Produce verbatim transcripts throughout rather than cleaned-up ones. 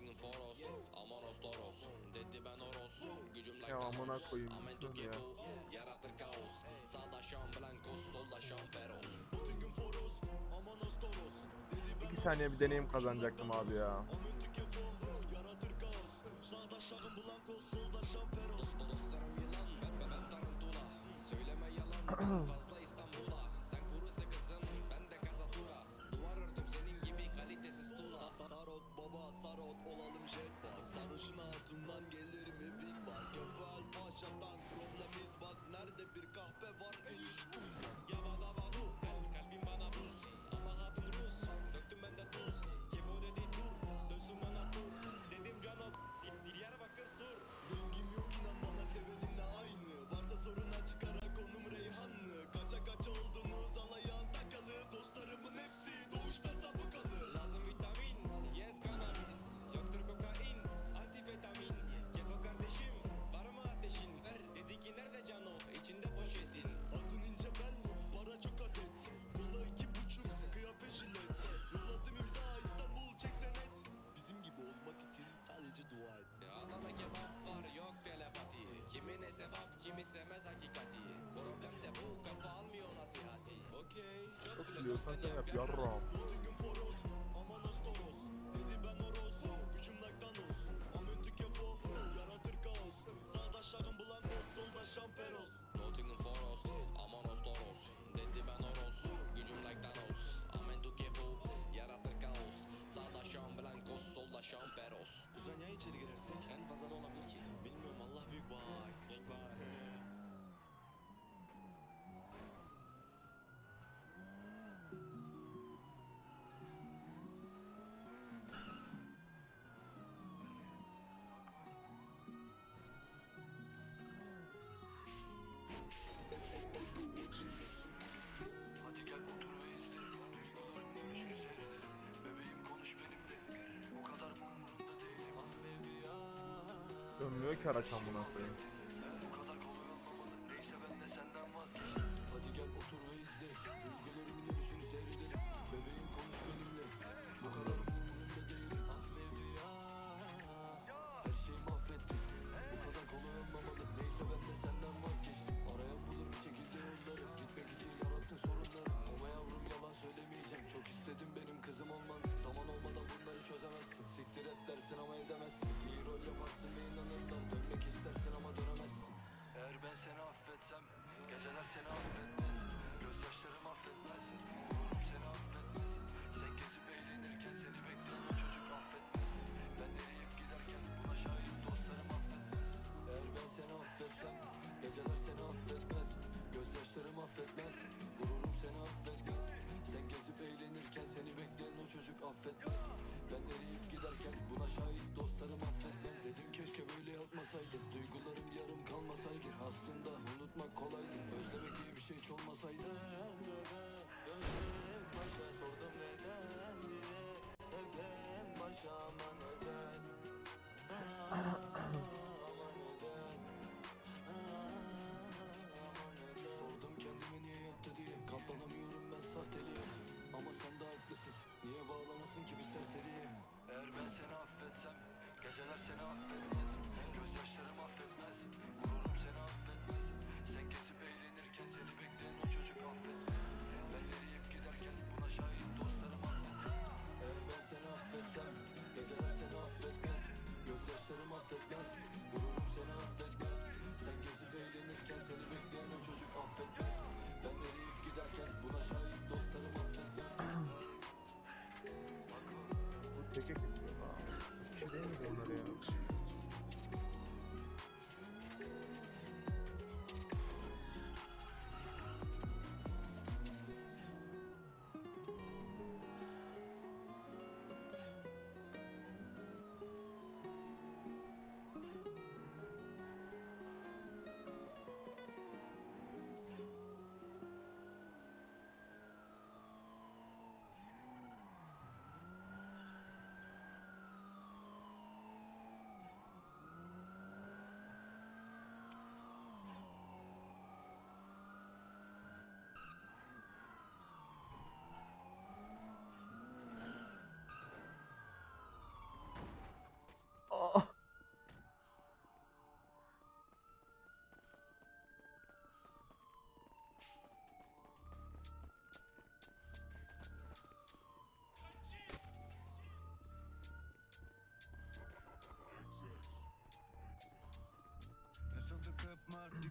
Ya amına koyayım. Dur ya. İki saniye bir deneyim kazanacaktım abi ya. Çok biliyorsan sen yap yarram. Dönmüyor ki araç amına koyayım. Bu teke kesiyor. Aa, bir şey değil mi bunlar ya?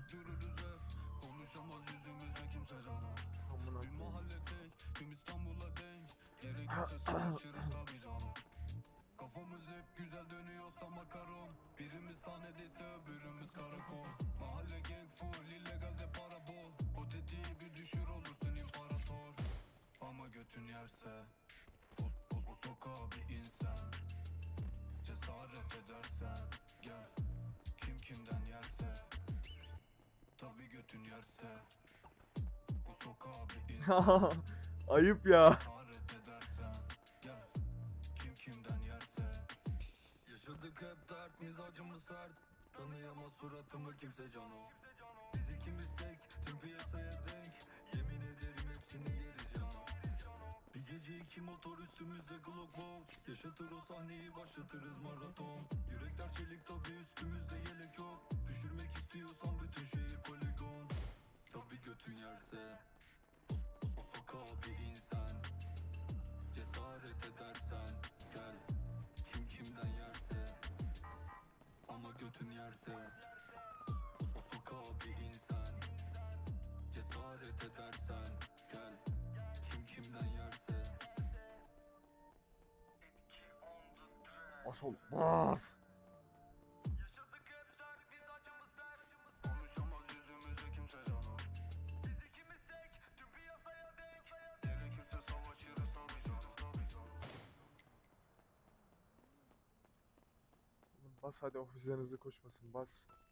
dururuz hep. Konuşamaz yüzümüze kimse canım. Amına Bir koyayım. mahalle tek, tüm İstanbul'a denk. Gerekirse savaşırız tabii canım. Kafamız hep güzel dönüyorsa makaron. Birimiz sahnedeyse öbürümüz karakol. Mahalle gang full, illegalde para bol. O tetiği bir düşür olursun imparator. Ama götün yerse o, o, o sokağa bir insan. Cesaret edersen gel. Kim kimden yerse. Tabi götün yerse. Bu sokağa bir insan. Ayıp ya. Cesaret edersen gel. Kim kimden yerse. Yaşadık hep dert, mizacımız sert. Tanıyamaz suratımı kimse cano. Biz ikimiz tek, tüm piyasaya denk. Yemin ederim hepsini yeriz cano. Bir gece iki motor üstümüzde Glock wow. Yaşatır o sahneyi, başlatırız maraton. Yürekler çelik tabi, üstümüzde yelek yok. Düşürmek istiyorsan bütün şehir poligon. Tabi götün yerse o, o, o sokağa bir insan. Cesaret edersen gel. Kim kimden yerse. Ama götün yerse o, o, o sokağa bir insan. Cesaret edersen gel. Kim kimden yerse. Bas oğlum, bas. Yaşadık hep dert, biz acımız sert. Konuşamaz yüzümüze kimse canım. Biz ikimiz tek, tüm piyasaya denk. Gerekirse savaşırız tabii canım, tabii canım. Bas hadi, ofislerin hızlı koşmasın, bas.